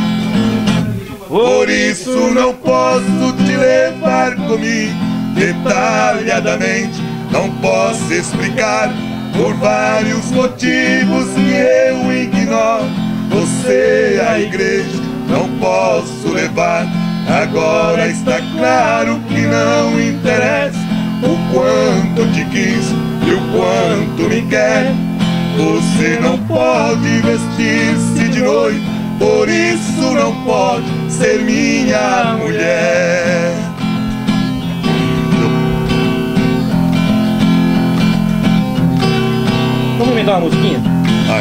Por isso não posso te levar comigo detalhadamente, não posso explicar por vários motivos que eu ignoro. Você à igreja não posso levar. Agora está claro que não interessa o quanto eu te quis e o quanto me quer. Você não pode vestir-se de noiva, por isso não pode ser minha mulher. Vamos me dar uma musiquinha? Ai.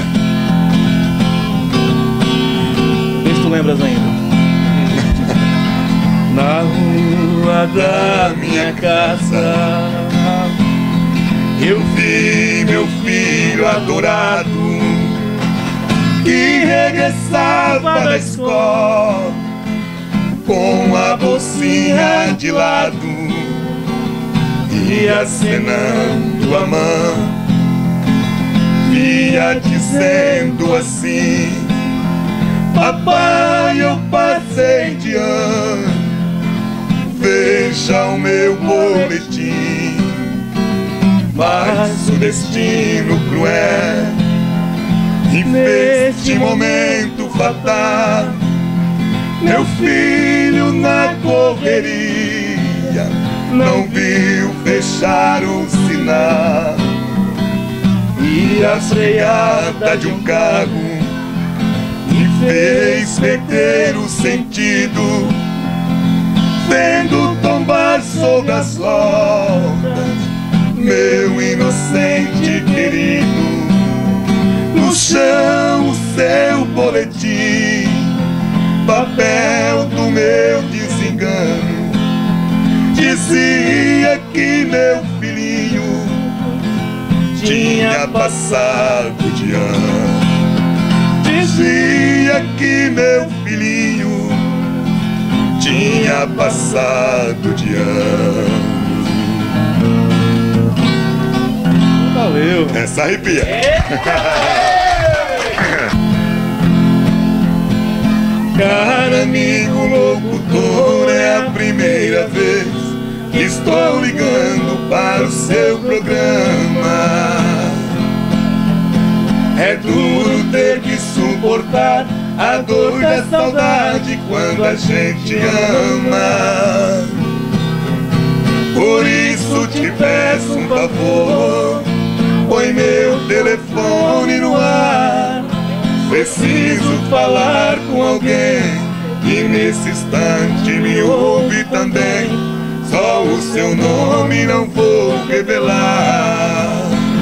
Vê se tu lembras ainda. Na rua da minha casa Eu vi meu filho adorado que regressava da escola com a bolsinha de lado e acenando a mão, via dizendo assim: papai, eu passei de ano, veja o meu boletim. Mas o destino cruel e neste momento fatal, meu filho na correria não viu fechar o sinal, e a freada de um carro me fez perder o sentido, vendo tombar sobre as rodas meu inocente querido. No chão o seu boletim, papel do meu desengano, dizia que meu filhinho tinha passado de ano. Dizia que meu filhinho tinha passado de ano. Valeu. Essa arrepia. Cara amigo locutor, é a primeira vez que estou ligando para o seu programa. É duro ter que suportar a dor da saudade quando a gente ama. Por isso te peço um favor, põe meu telefone no ar. Preciso falar com alguém e nesse instante me ouve também. Só o seu nome não vou revelar.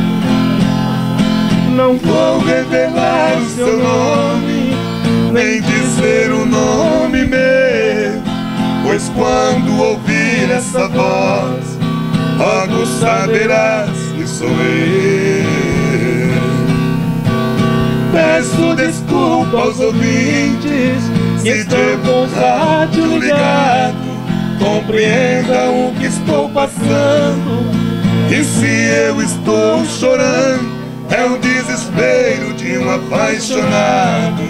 Não vou revelar o seu nome, nem dizer o nome meu, pois quando ouvir essa voz, logo saberás que sou eu. Peço desculpa aos ouvintes que estão com o rádio ligado, compreendam o que estou passando. E se eu estou chorando, é o desespero de um apaixonado.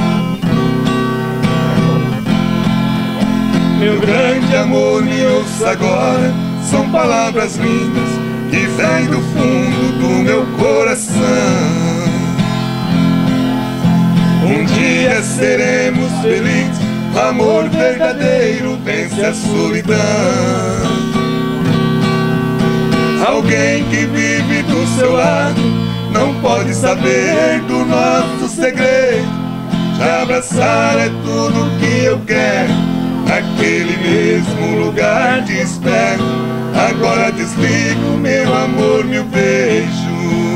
Meu grande amor, me ouça agora, são palavras lindas que vêm do fundo do meu coração. Um dia seremos felizes, amor verdadeiro vence a solidão. Alguém que vive do seu lado não pode saber do nosso segredo. Te abraçar é tudo que eu quero, naquele mesmo lugar te espero. Agora desligo, meu amor, meu beijo.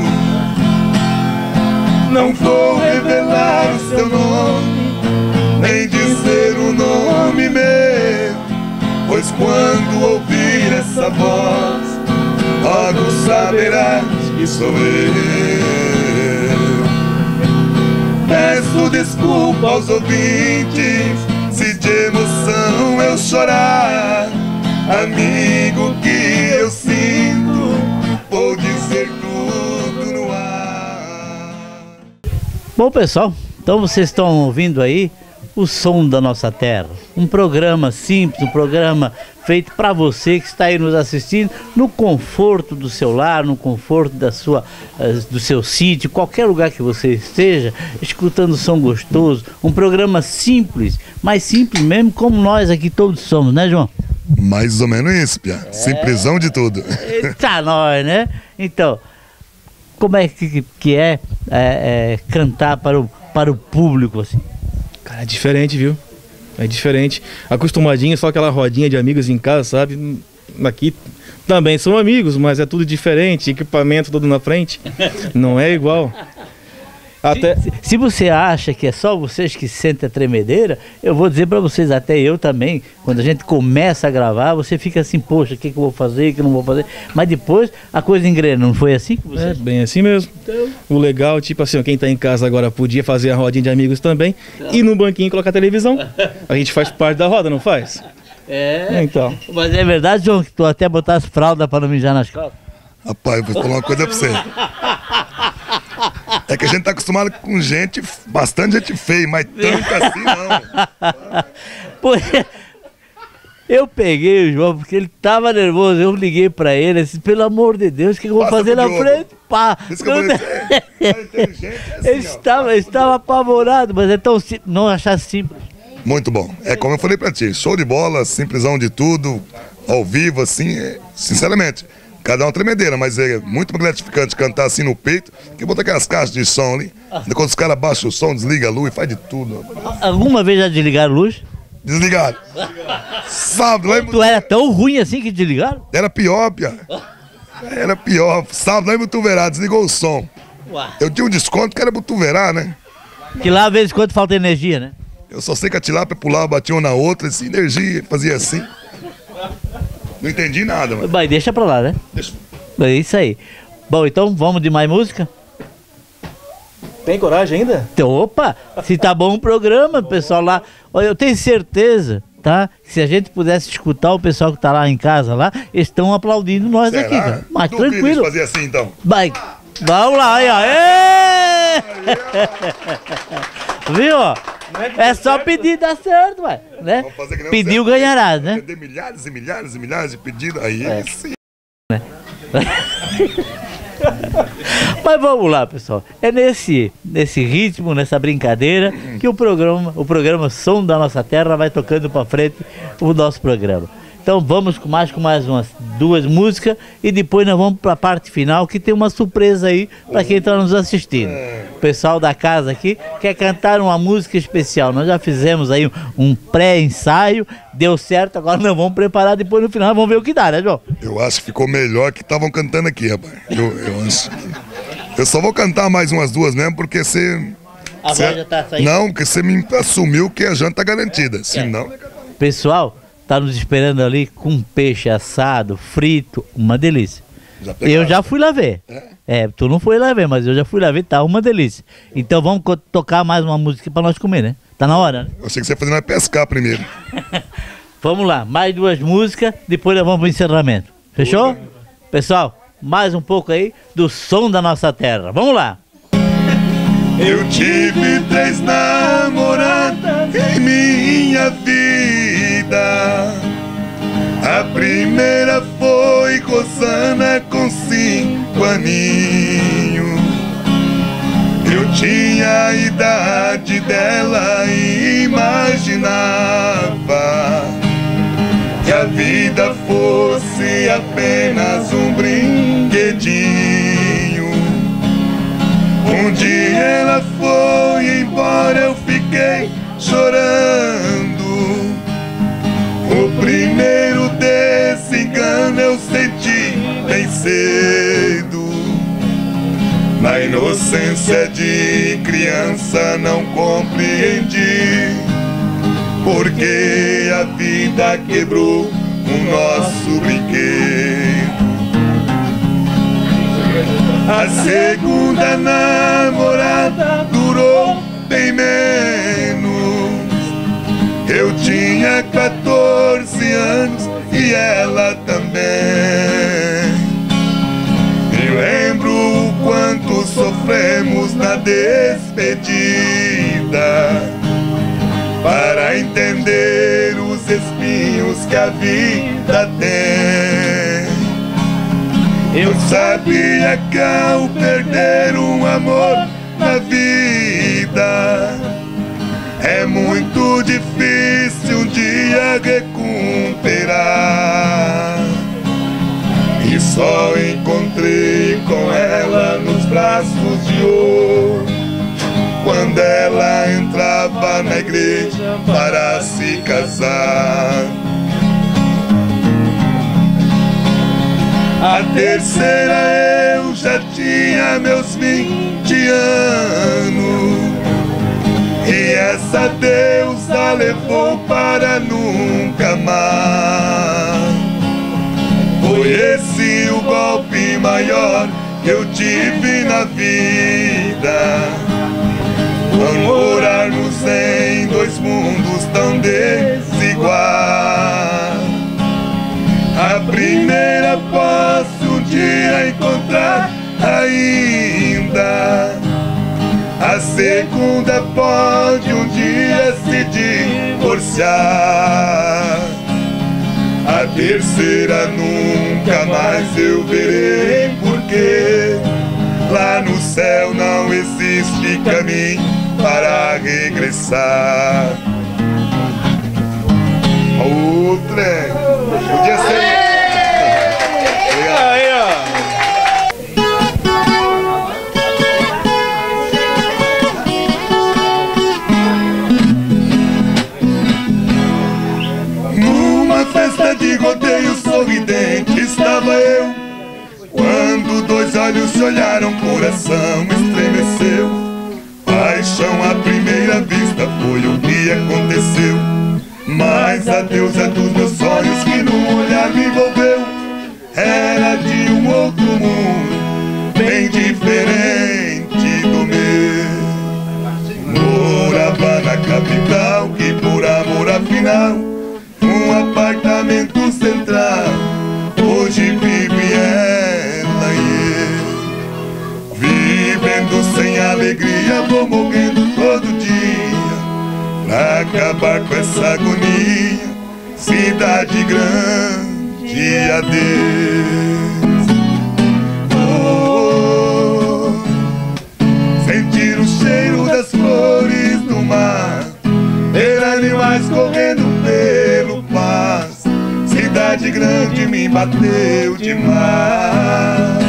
Não vou revelar o seu nome, nem dizer o nome meu, pois quando ouvir essa voz, logo saberás que sou eu. Peço desculpa aos ouvintes se de emoção eu eu chorar, amigo, que eu sinto, vou dizer tudo no ar. Bom, pessoal, então vocês estão ouvindo aí o Som da Nossa Terra, um programa simples, um programa feito para você que está aí nos assistindo no conforto do seu lar, no conforto do seu sítio, qualquer lugar que você esteja, escutando som gostoso, um programa simples, mas simples mesmo como nós aqui todos somos, né, João? Mais ou menos isso, Pia. Simplesão de tudo. Eita, nós, né? Então, como é que é cantar para o público assim? Cara, é diferente, viu? É diferente. Acostumadinho, só aquela rodinha de amigos em casa, sabe? Aqui também são amigos, mas é tudo diferente. Equipamento todo na frente. Não é igual. Até... Se você acha que é só vocês que sentem a tremedeira, eu vou dizer para vocês, até eu também, quando a gente começa a gravar, você fica assim, poxa, o que eu vou fazer, o que eu não vou fazer, mas depois a coisa engrena, não foi assim que você... É bem assim mesmo. Então... O legal, tipo assim, quem tá em casa agora podia fazer a rodinha de amigos também, e no banquinho colocar a televisão. A gente faz parte da roda, não faz? Então. Mas é verdade, João, que tu até botasse fralda para não mijar nas calças? Rapaz, vou falar uma coisa pra você. É que a gente tá acostumado com gente, bastante gente feia, mas tanto assim não. Pô, eu peguei o João porque ele tava nervoso, eu liguei pra ele, assim, pelo amor de Deus, o que eu vou fazer na frente? Pá! Isso que eu falei, inteligente é assim, ele estava apavorado, mas é tão simples, não achar simples. Muito bom. É como eu falei pra ti, show de bola, simplesão de tudo, ao vivo, assim, sinceramente. Cada uma tremedeira, mas é muito gratificante cantar assim no peito, que botar aquelas caixas de som ali. Quando os caras baixam o som, desliga a luz, faz de tudo. Alguma vez já desligaram a luz? Desligaram. Sábado, lá Tu era tão ruim assim que desligaram? Era pior, Pia. Era pior. Sábado lá em Botuverá, desligou o som. Eu tinha um desconto que era Botuverá, né? Que lá, às vezes, quando falta energia, né? Eu só sei que a tilápia pulava, batia uma na outra, assim, energia, fazia assim. Não entendi nada, mano. Mas deixa pra lá, né? Deixa. É isso aí. Bom, então vamos de mais música? Tem coragem ainda? Então, opa, se tá bom o programa, pessoal lá. Olha, eu tenho certeza, tá? Que se a gente pudesse escutar o pessoal que tá lá em casa lá, eles estão aplaudindo nós aqui, cara. Mas Duvido tranquilo. fazer assim, então. Vai, vamos lá, aí, ó. Viu, ó? É só pedir, dá certo, ué. Né? Pediu, ganhará, né? Tem milhares e milhares e milhares de pedidos. Aí sim. Mas vamos lá, pessoal. É nesse ritmo, nessa brincadeira, que o programa Som da Nossa Terra vai tocando para frente o nosso programa. Então vamos com mais umas 2 músicas e depois nós vamos para a parte final, que tem uma surpresa aí para quem está nos assistindo. O pessoal da casa aqui quer cantar uma música especial. Nós já fizemos aí um pré-ensaio, deu certo, agora nós vamos preparar depois no final, vamos ver o que dá, né, João? Eu acho que ficou melhor que estavam cantando aqui, rapaz. Eu acho. Eu só vou cantar mais umas 2 mesmo, porque você... A voz já tá saindo. Não, porque você me assumiu que a janta tá garantida. Senão... Pessoal, tá nos esperando ali com peixe assado, frito, uma delícia. Eu já fui lá ver. Tu não foi lá ver, mas eu já fui lá ver, tá uma delícia. Então vamos tocar mais uma música para nós comer, né? Tá na hora, né? Eu achei que você ia fazer nós pescar primeiro. Vamos lá, mais 2 músicas, depois nós vamos pro encerramento. Fechou? Pessoal, mais um pouco aí do Som da Nossa Terra. Vamos lá. Eu tive 3 namoradas em minha vida. A primeira foi Rosana com 5 aninhos. Eu tinha a idade dela e imaginava que a vida fosse apenas um brinquedinho. Um dia ela foi embora, eu fiquei chorando. O primeiro desengano eu senti bem cedo. Na inocência de criança não compreendi porque a vida quebrou o nosso brinquedo. A segunda namorada durou bem menos. Eu tinha 14 anos e ela também. Me lembro o quanto sofremos na despedida para entender os espinhos que a vida tem. Eu sabia que ao perder um amor na vida é muito difícil um dia recuperar. E só encontrei com ela nos braços de ouro quando ela entrava na igreja para se casar. A terceira eu já tinha meus 20 anos e essa deusa levou para nunca mais. Foi esse o golpe maior que eu tive na vida, por morarmos em dois mundos tão desiguais. A primeira posso um dia encontrar ainda, a segunda pode um dia se divorciar. A terceira nunca mais eu verei, porque lá no céu não existe caminho para regressar. O trem podia ser. Aí, ó. Numa festa de rodeio sorridente estava eu, quando dois olhos se olharam, coração estremeceu. Paixão à primeira vista foi o que aconteceu, mas a deusa dos meus sonhos que num olhar me envolveu era de um outro mundo, bem diferente do meu. Morava na capital, que por amor afinal um apartamento central, hoje vive ela e eu. Vivendo sem alegria, vou morrendo todo dia pra acabar com essa agonia. Cidade grande, adeus. Oh, sentir o cheiro das flores do mar, ver animais correndo pelo pasto. Cidade grande me bateu demais.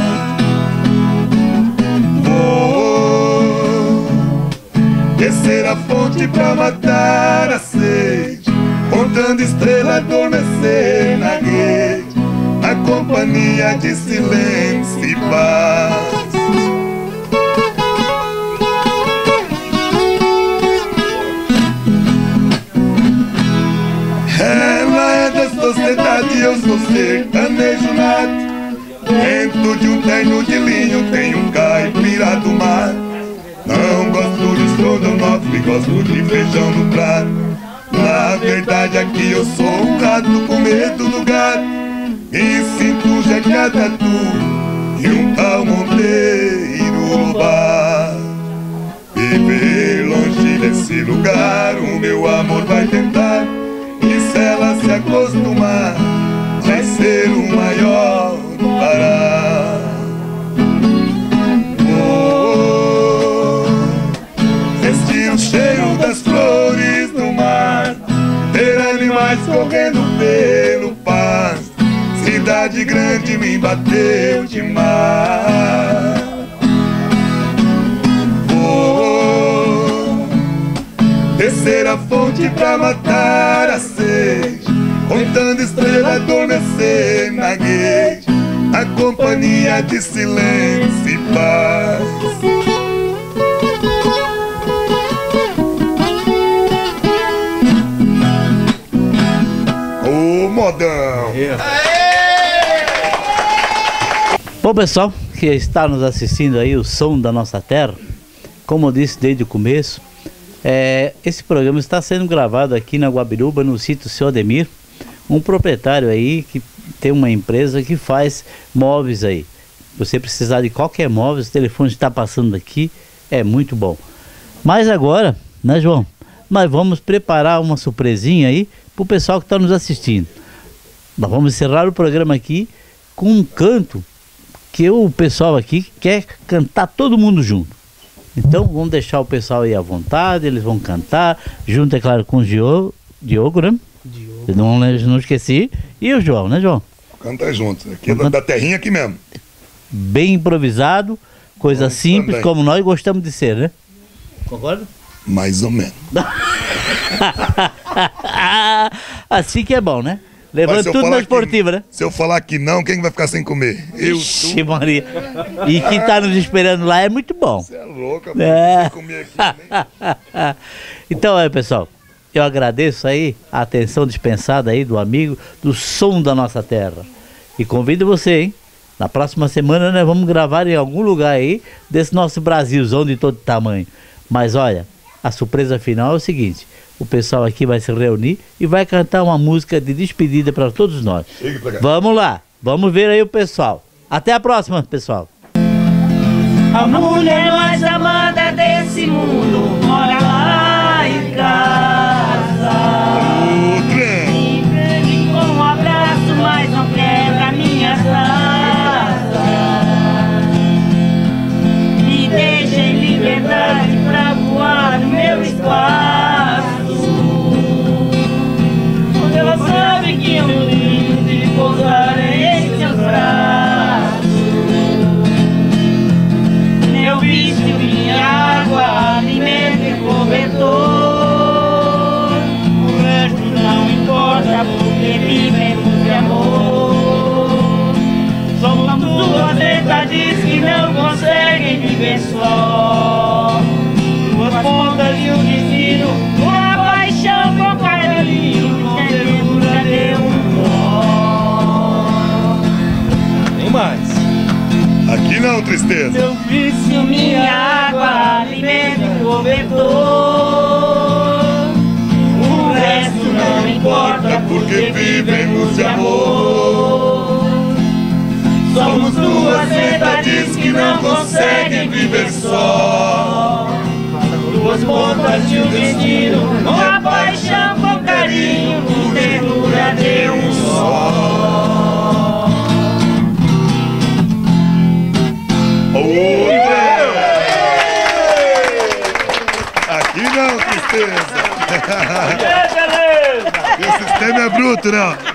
Descer a fonte pra matar a sede, contando estrela, adormecer na rede, a companhia de silêncio e paz. Ela é da sociedade, eu sou sertanejo nato. Dentro de um terno de linho tem um caipira do mar. Não gosto de estrogonofe, gosto de feijão no prato. Na verdade aqui eu sou um rato com medo do gato, e sinto jeca tatu e um tal monteiro no bar. Viver longe desse lugar o meu amor vai tentar, e se ela se acostumar vai ser o maior do Pará. Sentir o cheiro das flores do mar, ver animais correndo pelo pasto. Cidade grande me bateu demais. Oh, descer a fonte pra matar a sede, contando estrela, adormecer na rede, a companhia de silêncio e paz. Modão. Bom, pessoal que está nos assistindo aí, o som da nossa terra, como eu disse desde o começo, esse programa está sendo gravado aqui na Guabiruba, no sítio Seu Ademir, um proprietário aí que tem uma empresa que faz móveis aí. Você precisar de qualquer móvel, o telefone está passando aqui, é muito bom. Mas agora, né, João? Nós vamos preparar uma surpresinha aí para o pessoal que está nos assistindo. Nós vamos encerrar o programa aqui com um canto que o pessoal aqui quer cantar todo mundo junto. Então vamos deixar o pessoal aí à vontade, eles vão cantar, junto, é claro, com o Diogo, né? Diogo. Não esqueci. E o João, né, João? Canta junto, aqui é da terrinha aqui mesmo. Bem improvisado, coisa simples, também, como nós gostamos de ser, né? Concorda? Mais ou menos. Assim que é bom, né? Levando tudo na esportiva, né? Se eu falar que não, quem vai ficar sem comer? Eu, Ixi, Maria. E quem tá nos esperando lá é muito bom. Você é louca, sem comer aqui, né? Então, pessoal, eu agradeço aí a atenção dispensada aí do amigo do Som da Nossa Terra. E convido você, hein? Na próxima semana nós vamos gravar em algum lugar aí desse nosso Brasilzão de todo tamanho. Mas olha, a surpresa final é o seguinte: o pessoal aqui vai se reunir e vai cantar uma música de despedida para todos nós. Vamos lá, vamos ver aí o pessoal. Até a próxima, pessoal. A mulher mais amada desse mundo mora lá em casa. Me prende com um abraço, mas não quebra minha casa. Me deixa em liberdade pra voar no meu espaço. Ela sabe que eu lindo de pousar em seus braços. Meu vício, minha água, alimento e cobertor. O resto não importa porque vivemos de amor. Somos duas metades que não conseguem viver só. Duas pontas de um destino, uma paixão com carinho. Tem mais. Aqui não, tristeza. Meu vício, minha água, alimento e cobertor. O resto não importa porque vivemos de amor. Somos duas verdades que não conseguem viver só. Duas pontas de um destino, uma paixão com carinho, com ternura de um só. Aqui não, tristeza. O sistema é bruto, não.